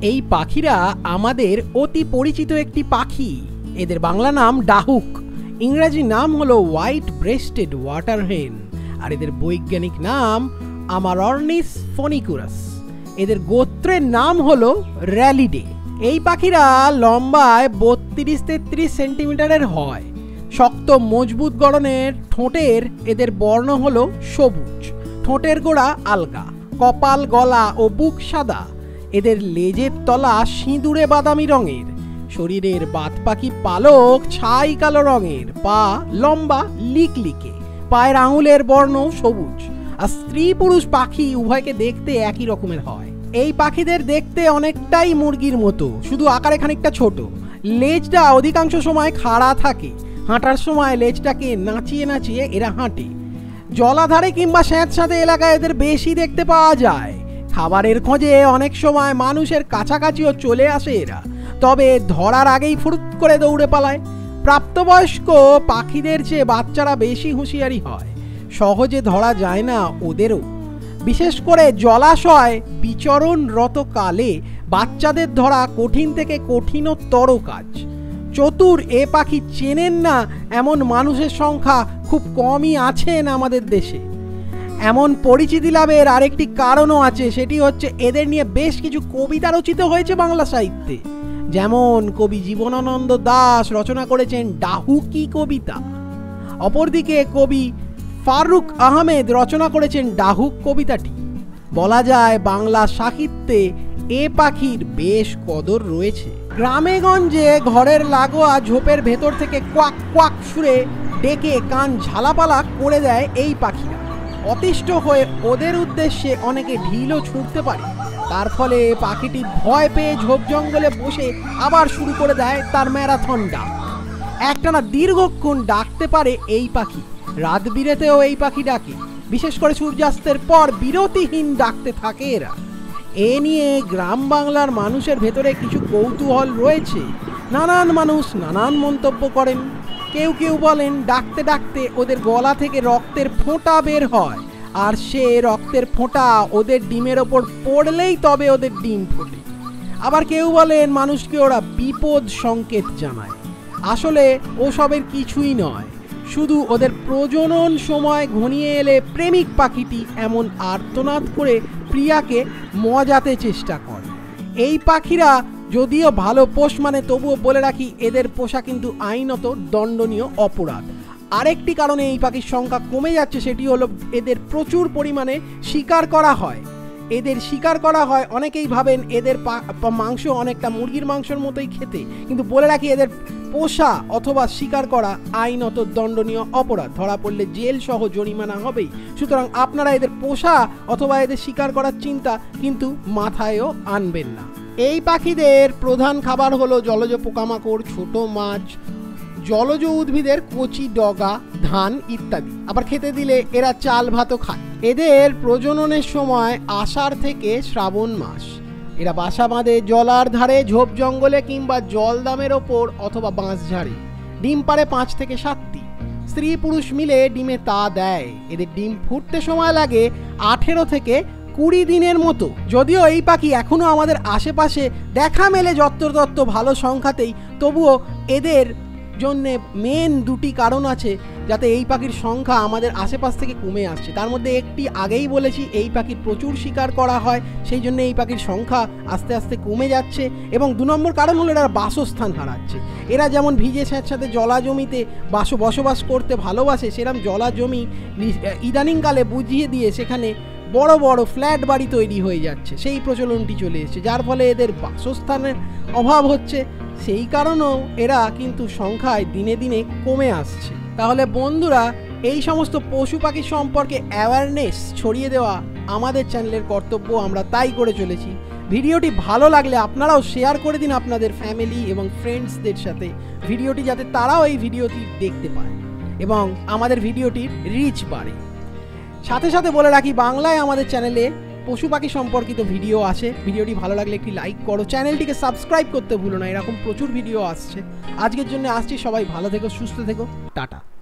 এই পাখিরা আমাদের অতি পরিচিত একটি পাখি। এদের বাংলা নাম ডাহুক, ইংরেজি নাম হলো হোয়াইট ব্রেস্টেড ওয়াটার হেন, আর এদের বৈজ্ঞানিক নাম আমারর্নিস ফনিকুরাস। এদের গোত্রের নাম হলো র্যালিডে। এই পাখিরা লম্বায় 32-33 সেন্টিমিটারের হয়। শক্ত মজবুত গড়নের ঠোঁটের এদের বর্ণ হলো সবুজ, ঠোঁটের গোড়া আলগা, কপাল, গলা ও বুক সাদা। এদের লেজের তলা সিঁদুরে বাদামি রঙের, শরীরের বাদবাকি পালক ছাই কালো রঙের, পা লম্বা লিকলিকে, পায়ের আঙুলের বর্ণ সবুজ। আর স্ত্রী পুরুষ পাখি উভয়কে দেখতে একই রকমের হয়। এই পাখিদের দেখতে অনেকটাই মুরগির মতো, শুধু আকারে খানিকটা ছোট। লেজটা অধিকাংশ সময় খাড়া থাকে, হাঁটার সময় লেজটাকে নাচিয়ে নাচিয়ে এরা হাঁটে। জলাধারে কিংবা স্যাঁতস্যাঁতে এলাকায় এদের বেশি দেখতে পাওয়া যায়। খাবারের খোঁজে অনেক সময় মানুষের কাছাকাছিও চলে আসে এরা, তবে ধরার আগেই ফুরুত করে দৌড়ে পালায়। প্রাপ্তবয়স্ক পাখিদের চেয়ে বাচ্চারা বেশি হুঁশিয়ারি হয়, সহজে ধরা যায় না ওদেরও। বিশেষ করে জলাশয় বিচরণরত কালে বাচ্চাদের ধরা কঠিন থেকে কঠিনতর কাজ। চতুর এ পাখি চেনেন না এমন মানুষের সংখ্যা খুব কমই আছেন আমাদের দেশে। এমন পরিচিতি লাভের আরেকটি কারণও আছে, সেটি হচ্ছে এদের নিয়ে বেশ কিছু কবিতা রচিত হয়েছে বাংলা সাহিত্যে। যেমন কবি জীবনানন্দ দাশ রচনা করেছেন ডাহুকি কবিতা। অপরদিকে কবি ফারুক আহমেদ রচনা করেছেন ডাহুক কবিতাটি। বলা যায় বাংলা সাহিত্যে এ পাখির বেশ কদর রয়েছে। গ্রামে গঞ্জে ঘরের লাগোয়া ঝোপের ভেতর থেকে কোয়াক কোয়াক সুরে ডেকে কান ঝালাপালা করে দেয় এই পাখিরা। অতিষ্ঠ হয়ে ওদের উদ্দেশ্যে অনেকে ঢিলও ছুঁড়তে পারে। তার ফলে পাখিটি ভয় পেয়ে ঝোপ জঙ্গলে বসে আবার শুরু করে দেয় তার ম্যারাথন ডাক। একটানা দীর্ঘক্ষণ ডাকতে পারে এই পাখি। রাত বিরেতেও এই পাখি ডাকে, বিশেষ করে সূর্যাস্তের পর বিরতিহীন ডাকতে থাকে এরা। এ নিয়ে গ্রাম বাংলার মানুষের ভেতরে কিছু কৌতূহল রয়েছে। নানান মানুষ নানান মন্তব্য করেন। কেউ কেউ বলেন ডাকতে ডাকতে ওদের গলা থেকে রক্তের ফোঁটা বের হয়, আর সে রক্তের ফোঁটা ওদের ডিমের ওপর পড়লেই তবে ওদের ডিম ফোটে। আবার কেউ বলেন মানুষকে ওরা বিপদ সংকেত জানায়। আসলে ওসবের কিছুই নয়, শুধু ওদের প্রজনন সময় ঘনিয়ে এলে প্রেমিক পাখিটি এমন আর্তনাদ করে প্রিয়াকে মজাতে চেষ্টা করে। এই পাখিরা যদিও ভালো পোষ মানে, তবুও বলে রাখি এদের পোষা কিন্তু আইনত দণ্ডনীয় অপরাধ। আরেকটি কারণে এই পাখির সংখ্যা কমে যাচ্ছে, সেটি হলো এদের প্রচুর পরিমাণে শিকার করা হয়। এদের শিকার করা হয়, অনেকেই ভাবেন এদের মাংস অনেকটা মুরগির মাংসের মতোই খেতে, কিন্তু বলে রাখি এদের পোষা অথবা শিকার করা আইনত দণ্ডনীয় অপরাধ। ধরা পড়লে জেল সহ জরিমানা হবেই। সুতরাং আপনারা এদের পোষা অথবা এদের শিকার করার চিন্তা কিন্তু মাথায়ও আনবেন না। এই পাখিদের প্রধান খাবার হলো জলজ পোকামাকড়, ছোট মাছ, জলজ উদ্ভিদের কচি ডগা, ধান ইত্যাদি। আবার খেতে দিলে এরা চাল ভাতও খায়। এদের প্রজননের সময় আষাঢ় থেকে শ্রাবণ মাস। এরা বাসা বাঁধে জলার ধারে, ঝোপ জঙ্গলে কিংবা জলদামের ওপর অথবা বাঁশঝাড়ে। ডিম পাড়ে 5 থেকে 7টি। স্ত্রী পুরুষ মিলে ডিমে তা দেয়। এদের ডিম ফুটতে সময় লাগে 18 থেকে 20 দিনের মতো। যদিও এই পাখি এখনো আমাদের আশেপাশে দেখা মেলে যত্রতত্র ভালো সংখ্যাতেই, তবুও এদের জন্যে মেন 2টি কারণ আছে যাতে এই পাখির সংখ্যা আমাদের আশেপাশ থেকে কমে আসছে। তার মধ্যে একটি আগেই বলেছি, এই পাখির প্রচুর শিকার করা হয়, সেই জন্য এই পাখির সংখ্যা আস্তে আস্তে কমে যাচ্ছে। এবং 2 নম্বর কারণ হলো এরা বাসস্থান হারাচ্ছে। এরা যেমন ভিজে স্যাঁতস্যাঁতে জলা জমিতে বসবাস করতে ভালোবাসে, সেরকম জলা জমি ইদানিংকালে বুঝিয়ে দিয়ে সেখানে বড় বড় ফ্ল্যাট বাড়ি তৈরি হয়ে যাচ্ছে। সেই প্রচলনটি চলে এসেছে, যার ফলে এদের বাসস্থানের অভাব হচ্ছে। সেই কারণেও এরা কিন্তু সংখ্যায় দিনে দিনে কমে আসছে। তাহলে বন্ধুরা, এই সমস্ত পশু পাখি সম্পর্কে অ্যাওয়ারনেস ছড়িয়ে দেওয়া আমাদের চ্যানেলের কর্তব্য, আমরা তাই করে চলেছি। ভিডিওটি ভালো লাগলে আপনারাও শেয়ার করে দিন আপনাদের ফ্যামিলি এবং ফ্রেন্ডসদের সাথে, ভিডিওটি যাতে তারাও এই ভিডিওটি দেখতে পায় এবং আমাদের ভিডিওটির রিচ বাড়ে। সাথে সাথে বলে রাখি, বাংলায় আমাদের চ্যানেলে পশু পাখি সম্পর্কিত ভিডিও আসে। ভিডিওটি ভালো লাগলে একটি লাইক করো, চ্যানেলটিকে সাবস্ক্রাইব করতে ভুলো না, এরকম প্রচুর ভিডিও আসছে। আজকের জন্য আসছি, সবাই ভালো থেকো, সুস্থ থেকো, টাটা।